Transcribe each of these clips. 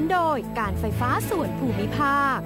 โดยการไฟฟ้าส่วนภูมิภาค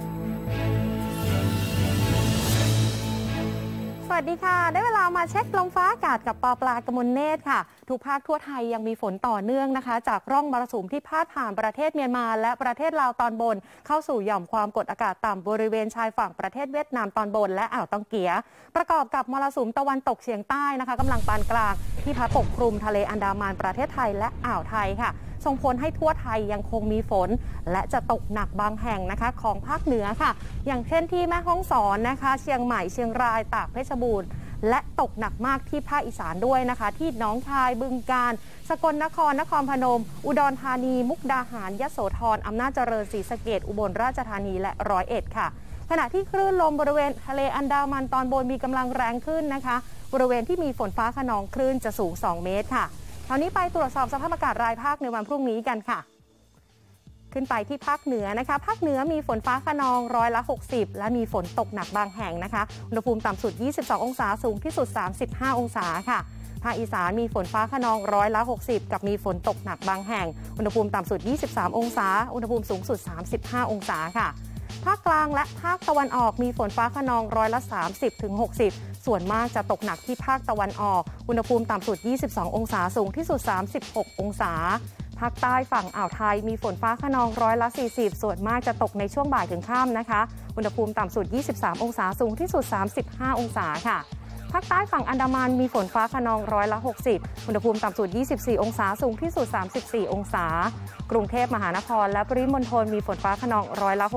สวัสดีค่ะได้เวลามาเช็คลมฟ้าอากาศกับปอปลากมลเนตรค่ะทุกภาคทั่วไทยยังมีฝนต่อเนื่องนะคะจากร่องมรสุมที่พาดผ่านประเทศเมียนมาและประเทศลาวตอนบนเข้าสู่หย่อมความกดอากาศต่ำบริเวณชายฝั่งประเทศเวียดนามตอนบนและอ่าวตองเกียประกอบกับมรสุมตะวันตกเฉียงใต้นะคะกำลังปานกลางที่พัดปกคลุมทะเลอันดามันประเทศไทยและอ่าวไทยค่ะส่งผลให้ทั่วไทยยังคงมีฝนและจะตกหนักบางแห่งนะคะของภาคเหนือค่ะอย่างเช่นที่แม่ฮ่องสอนนะคะเชียงใหม่เชียงรายตากเพชรบูรณ์และตกหนักมากที่ภาคอีสานด้วยนะคะที่หนองคายบึงกาฬสกลนครนครพนมอุดรธานีมุกดาหารยโสธรอำนาจเจริญศรีสะเกษอุบลราชธานีและร้อยเอ็ดค่ะขณะที่คลื่นลมบริเวณทะเลอันดามันตอนบนมีกำลังแรงขึ้นนะคะบริเวณที่มีฝนฟ้าคะนองคลื่นจะสูง2 เมตรค่ะคราวนี้ไปตรวจสอบสภาพอากาศรายภาคในวันพรุ่งนี้กันค่ะขึ้นไปที่ภาคเหนือนะคะภาคเหนือมีฝนฟ้าคะนอง60%และมีฝนตกหนักบางแห่งนะคะอุณหภูมิต่ำสุด22องศาสูงที่สุด35องศาค่ะภาคอีสานมีฝนฟ้าคะนอง60%กับมีฝนตกหนักบางแห่งอุณหภูมิต่ำสุด23องศาอุณหภูมิสูงสุด35องศาค่ะภาคกลางและภาคตะวันออกมีฝนฟ้าคะนอง30 ถึง 60ส่วนมากจะตกหนักที่ภาคตะวันออกอุณหภูมิต่ำสุด22องศาสูงที่สุด36องศาภาคใต้ฝั่งอ่าวไทยมีฝนฟ้าคะนอง40ส่วนมากจะตกในช่วงบ่ายถึงค่ำนะคะอุณหภูมิต่ำสุด23องศาสูงที่สุด35องศาค่ะภาคใต้ฝั่งอันดามันมีฝนฟ้าคะนอง60อุณหภูมิต่ำสุด24องศาสูงที่สุด34องศากรุงเทพมหานครและปริมณฑลมีฝนฟ้าคะนอง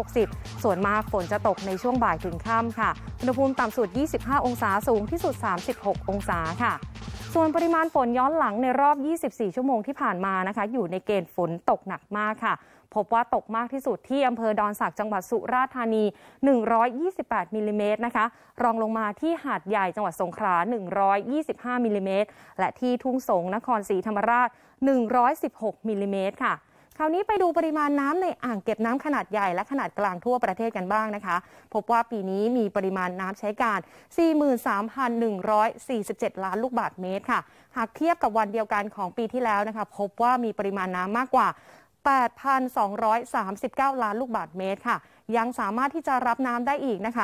60ส่วนมากฝนจะตกในช่วงบ่ายถึงค่ำค่ะอุณหภูมิต่ำสุด25องศาสูงที่สุด36องศาค่ะส่วนปริมาณฝนย้อนหลังในรอบ24ชั่วโมงที่ผ่านมานะคะอยู่ในเกณฑ์ฝนตกหนักมากค่ะพบว่าตกมากที่สุดที่อำเภอดอนสักจังหวัดสุราษฎร์ธานี128มิลลิเมตรนะคะรองลงมาที่หาดใหญ่จังหวัดสงขลา125มิลลิเมตรและที่ทุ่งสงนครศรีธรรมราช116มิลลิเมตรค่ะคราวนี้ไปดูปริมาณน้ำในอ่างเก็บน้ำขนาดใหญ่และขนาดกลางทั่วประเทศกันบ้างนะคะพบว่าปีนี้มีปริมาณน้ำใช้การ 43,147 ล้านลูกบาศก์เมตรค่ะหากเทียบกับวันเดียวกันของปีที่แล้วนะคะพบว่ามีปริมาณน้ำมากกว่า 8,239 ล้านลูกบาศก์เมตรค่ะยังสามารถที่จะรับน้ำได้อีกนะคะ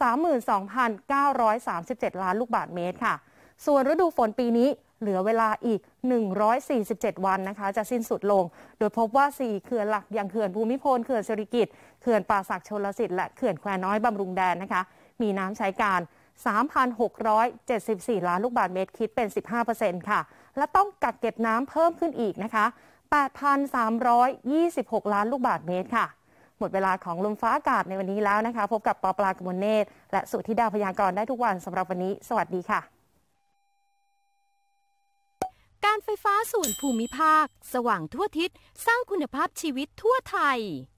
32,937 ล้านลูกบาศก์เมตรค่ะส่วนฤดูฝนปีนี้เหลือเวลาอีก147วันนะคะจะสิ้นสุดลงโดยพบว่า4เขื่อนหลักอย่างเขื่อนภูมิพลเขื่อนสิริกิติ์เขื่อนป่าสักชลสิทธิ์และเขื่อนแควน้อยบำรุงแดนนะคะมีน้ำใช้การ 3,674 ล้านลูกบาศก์เมตรคิดเป็น 15% ค่ะและต้องกักเก็บน้ำเพิ่มขึ้นอีกนะคะ 8,326 ล้านลูกบาศก์เมตรค่ะหมดเวลาของลมฟ้าอากาศในวันนี้แล้วนะคะพบกับปอปลากมลเนตรและสุธิดาพยากรณ์ได้ทุกวันสำหรับวันนี้สวัสดีค่ะการไฟฟ้าส่วนภูมิภาคสว่างทั่วทิศสร้างคุณภาพชีวิตทั่วไทย